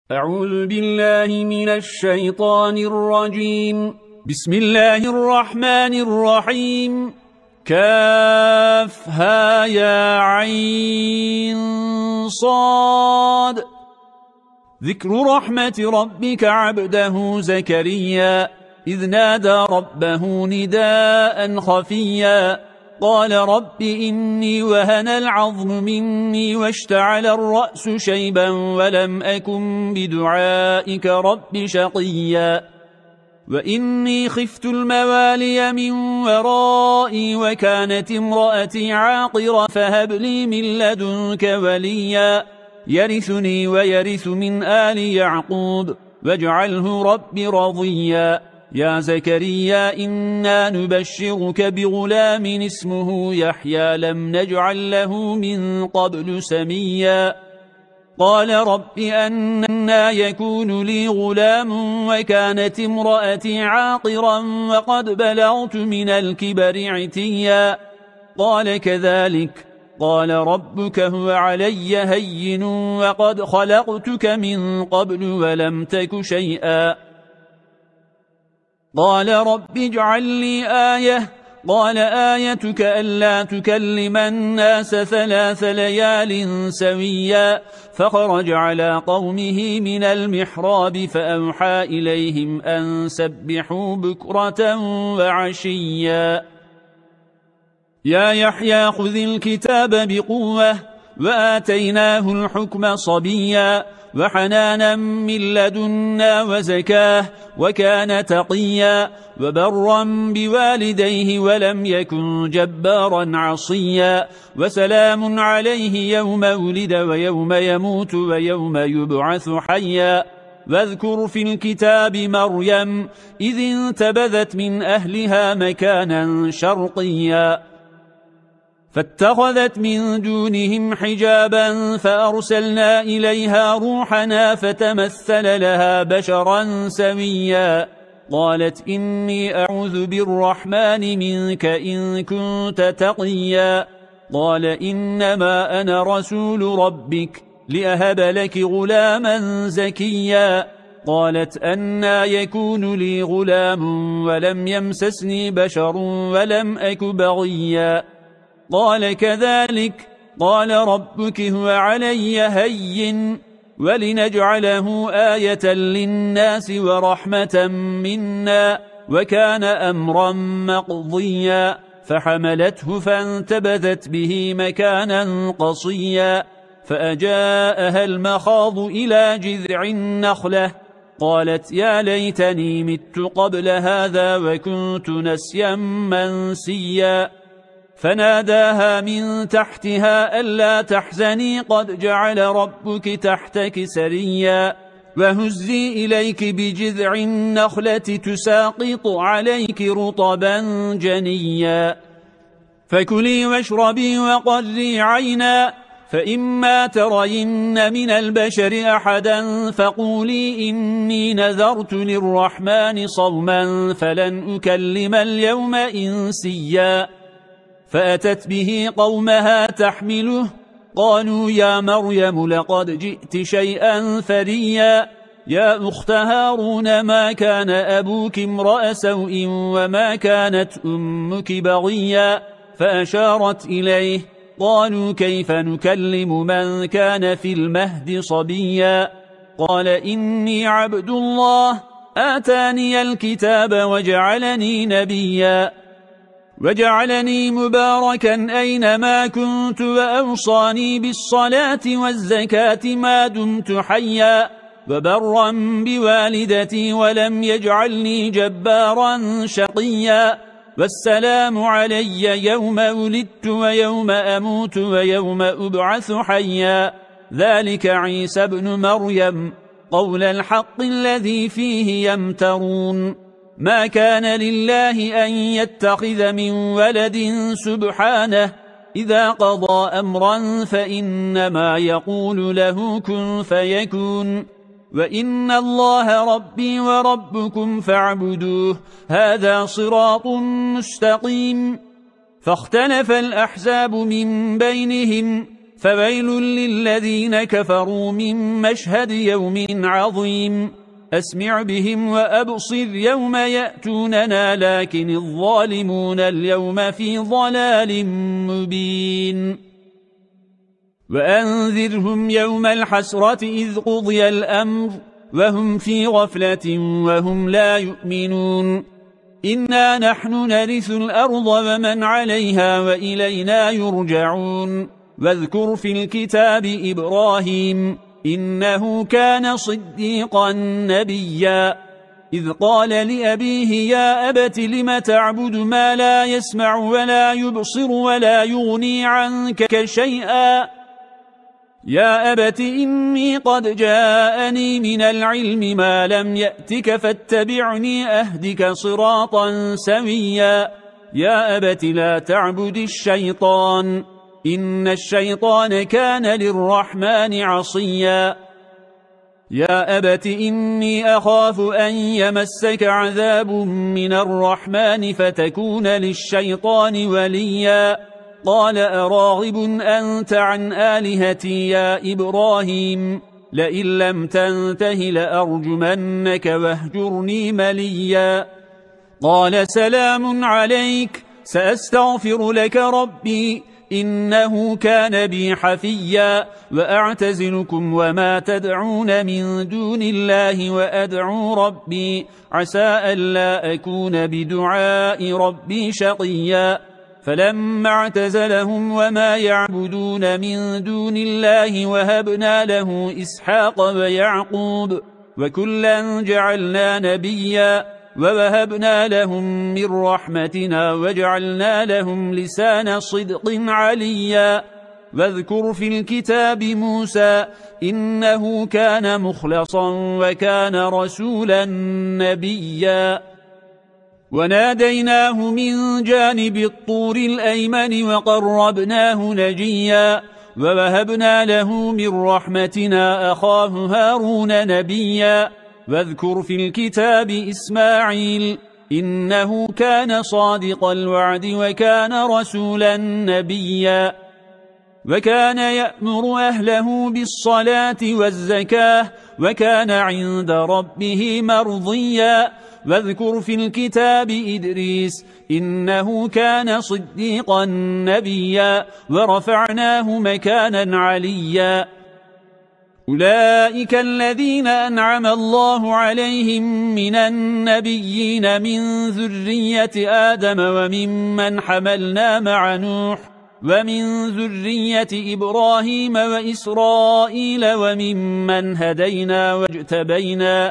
أعوذ بالله من الشيطان الرجيم. بسم الله الرحمن الرحيم. كافها يا عين صاد. ذكر رحمة ربك عبده زكريا إذ نادى ربه نداء خفيا قال رب إني وهن العظم مني واشتعل الرأس شيبا ولم أكن بدعائك رب شقيا وإني خفت الموالي من ورائي وكانت امرأتي عاقرا فهب لي من لدنك وليا يرثني ويرث من آل يعقوب واجعله رب رضيا يا زكريا إنا نبشرك بغلام اسمه يحيى لم نجعل له من قبل سميا قال رب أنى يكون لي غلام وكانت امرأتي عاقرا وقد بلغت من الكبر عتيا قال كذلك قال ربك هو علي هين وقد خلقتك من قبل ولم تك شيئا قال رب اجعل لي آية قال آيتك ألا تكلم الناس 3 ليال سويا فخرج على قومه من المحراب فأوحى إليهم أن سبحوا بكرة وعشيا يا يحيى خذ الكتاب بقوة وآتيناه الحكم صبيا وحنانا من لدنا وزكاه وكان تقيا وبرا بوالديه ولم يكن جبارا عصيا وسلام عليه يوم ولد ويوم يموت ويوم يبعث حيا واذكر في الكتاب مريم إذ انتبذت من أهلها مكانا شرقيا فاتخذت من دونهم حجابا فأرسلنا إليها روحنا فتمثل لها بشرا سويا قالت إني أعوذ بالرحمن منك إن كنت تقيا قال إنما أنا رسول ربك لأهب لك غلاما زكيا قالت أنى يكون لي غلام ولم يمسسني بشر ولم أك بغيا قال كذلك قال ربك هو علي هين ولنجعله آية للناس ورحمة منا وكان أمرا مقضيا فحملته فانتبذت به مكانا قصيا فأجاءها المخاض إلى جذع النخلة قالت يا ليتني مت قبل هذا وكنت نسيا منسيا فناداها من تحتها ألا تحزني قد جعل ربك تحتك سريا وهزي إليك بجذع النخلة تساقط عليك رطبا جنيا فكلي واشربي وقري عينا فإما ترين من البشر أحدا فقولي إني نذرت للرحمن صوما فلن أكلم اليوم إنسيا فأتت به قومها تحمله قالوا يا مريم لقد جئت شيئا فريا يا أخت هارون ما كان أبوك امرأ سوء وما كانت أمك بغيا فأشارت إليه قالوا كيف نكلم من كان في المهد صبيا قال إني عبد الله آتاني الكتاب وجعلني نبيا وجعلني مباركا أينما كنت وأوصاني بالصلاة والزكاة ما دمت حيا وبرا بوالدتي ولم يجعلني جبارا شقيا والسلام علي يوم ولدت ويوم أموت ويوم أبعث حيا ذلك عيسى بن مريم قول الحق الذي فيه يمترون ما كان لله أن يتخذ من ولد سبحانه إذا قضى أمرا فإنما يقول له كن فيكون وإن الله ربي وربكم فاعبدوه هذا صراط مستقيم فاختلف الأحزاب من بينهم فويل للذين كفروا من مشهد يوم عظيم أسمع بهم وأبصر يوم يأتوننا لكن الظالمون اليوم في ضلال مبين وأنذرهم يوم الحسرة إذ قضي الأمر وهم في غفلة وهم لا يؤمنون إنا نحن نرث الأرض ومن عليها وإلينا يرجعون واذكر في الكتاب إبراهيم إنه كان صديقا نبيا إذ قال لأبيه يا أبت لم تعبد ما لا يسمع ولا يبصر ولا يغني عنك شيئا يا أبت إني قد جاءني من العلم ما لم يأتك فاتبعني أهدك صراطا سويا يا أبت لا تعبد الشيطان إن الشيطان كان للرحمن عصيا يا أبت إني أخاف أن يمسك عذاب من الرحمن فتكون للشيطان وليا قال أراغب أنت عن آلهتي يا إبراهيم لئن لم تنته لأرجمنك واهجرني مليا قال سلام عليك سأستغفر لك ربي إنه كان بي حفيا وأعتزلكم وما تدعون من دون الله وأدعو ربي عسى ألا أكون بدعاء ربي شقيا فلما اعتزلهم وما يعبدون من دون الله وهبنا له إسحاق ويعقوب وكلا جعلنا نبيا ووهبنا لهم من رحمتنا وجعلنا لهم لسان صدق عليا واذكر في الكتاب موسى إنه كان مخلصا وكان رسولا نبيا وناديناه من جانب الطور الأيمن وقربناه نجيا ووهبنا له من رحمتنا أخاه هارون نبيا واذكر في الكتاب إسماعيل إنه كان صادق الوعد وكان رسولا نبيا وكان يأمر أهله بالصلاة والزكاة وكان عند ربه مرضيا واذكر في الكتاب إدريس إنه كان صديقا نبيا ورفعناه مكانا عليا أولئك الذين أنعم الله عليهم من النبيين من ذرية آدم وممن حملنا مع نوح ومن ذرية إبراهيم وإسرائيل وممن هدينا واجتبينا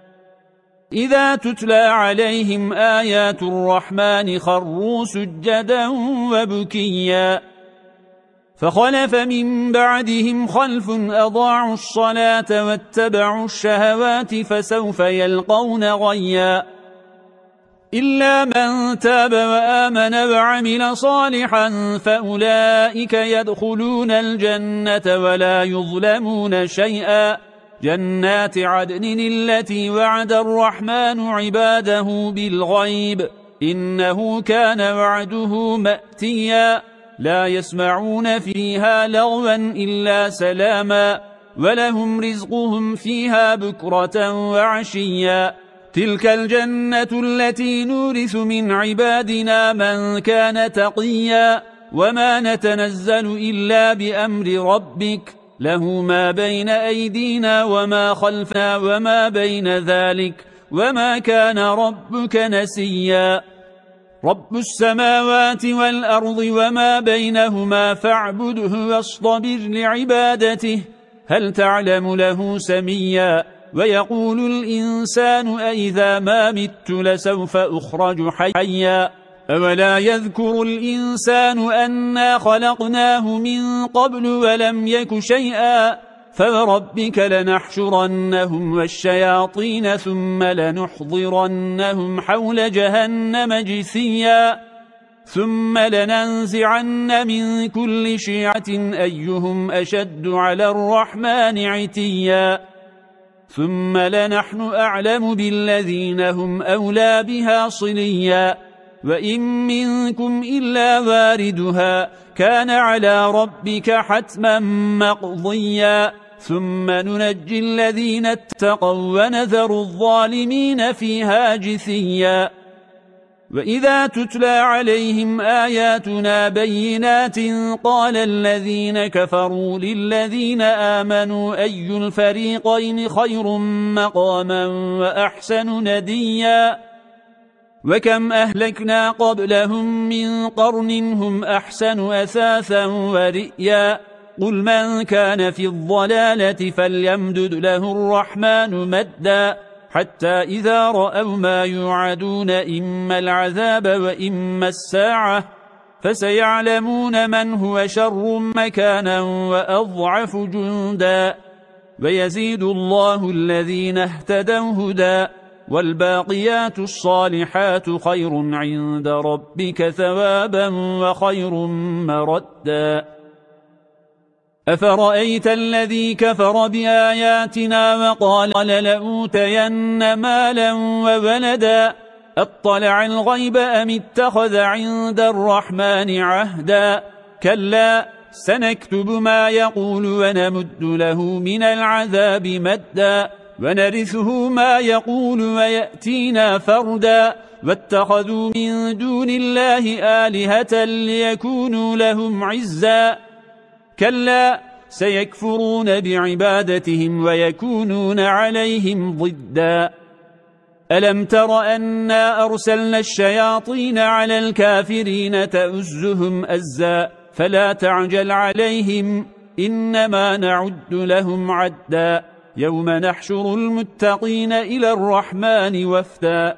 إذا تتلى عليهم آيات الرحمن خروا سجدا وبكيا فخلف من بعدهم خلف أضاعوا الصلاة واتبعوا الشهوات فسوف يلقون غيا إلا من تاب وآمن وعمل صالحا فأولئك يدخلون الجنة ولا يظلمون شيئا جنات عدن التي وعد الرحمن عباده بالغيب إنه كان وعده مأتيا لا يسمعون فيها لغوا إلا سلاما ولهم رزقهم فيها بكرة وعشيا تلك الجنة التي نورث من عبادنا من كان تقيا وما نتنزل إلا بأمر ربك له ما بين أيدينا وما خلفنا وما بين ذلك وما كان ربك نسيا رب السماوات والأرض وما بينهما فاعبده واصطبر لعبادته هل تعلم له سميا ويقول الإنسان أئذا ما مت لسوف أخرج حيا أولا يذكر الإنسان أنا خلقناه من قبل ولم يك شيئا فوربك لنحشرنهم والشياطين ثم لنحضرنهم حول جهنم جثيا ثم لننزعن من كل شيعة أيهم أشد على الرحمن عتيا ثم لنحن أعلم بالذين هم أولى بها صليا وإن منكم إلا واردها كان على ربك حتما مقضيا ثم ننجي الذين اتقوا ونذر الظالمين فيها جثيا وإذا تتلى عليهم آياتنا بينات قال الذين كفروا للذين آمنوا أي الفريقين خير مقاما وأحسن نديا وكم أهلكنا قبلهم من قرن هم أحسن أثاثا ورئيا قل من كان في الضلالة فليمدد له الرحمن مدا حتى إذا رأوا ما يوعدون إما العذاب وإما الساعة فسيعلمون من هو شر مكانا وأضعف جندا ويزيد الله الذين اهتدوا هدى والباقيات الصالحات خير عند ربك ثوابا وخير مردا أفرأيت الذي كفر بآياتنا وقال لأوتين مالا وولدا أطلع الغيب أم اتخذ عند الرحمن عهدا كلا سنكتب ما يقول ونمد له من العذاب مدا ونرثه ما يقول ويأتينا فردا واتخذوا من دون الله آلهة ليكونوا لهم عزا كلا سيكفرون بعبادتهم ويكونون عليهم ضدا ألم تر أنا أرسلنا الشياطين على الكافرين تؤزهم أزا فلا تعجل عليهم إنما نعد لهم عدا يوم نحشر المتقين إلى الرحمن وفدا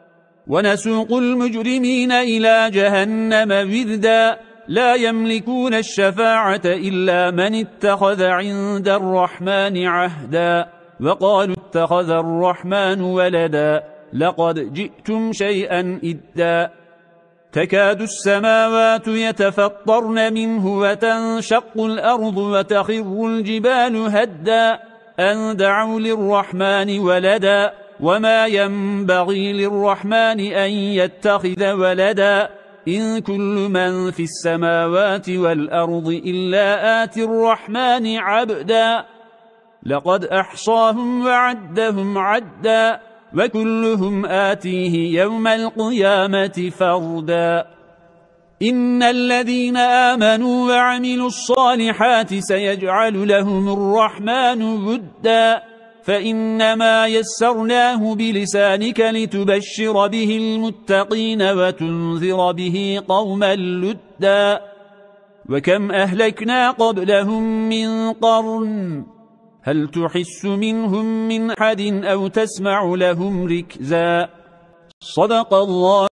ونسوق المجرمين إلى جهنم وردا لا يملكون الشفاعة إلا من اتخذ عند الرحمن عهدا وقالوا اتخذ الرحمن ولدا لقد جئتم شيئا إدا تكاد السماوات يتفطرن منه وتنشق الأرض وتخر الجبال هدا أن دعوا للرحمن ولدا وما ينبغي للرحمن أن يتخذ ولدا إن كل من في السماوات والأرض إلا آتي الرحمن عبدا لقد أحصاهم وعدهم عدا وكلهم آتيه يوم القيامة فردا إن الذين آمنوا وعملوا الصالحات سيجعل لهم الرحمن ودا فإنما يسرناه بلسانك لتبشر به المتقين وتنذر به قوما لدا وكم أهلكنا قبلهم من قرن هل تحس منهم من حد أو تسمع لهم ركزا صدق الله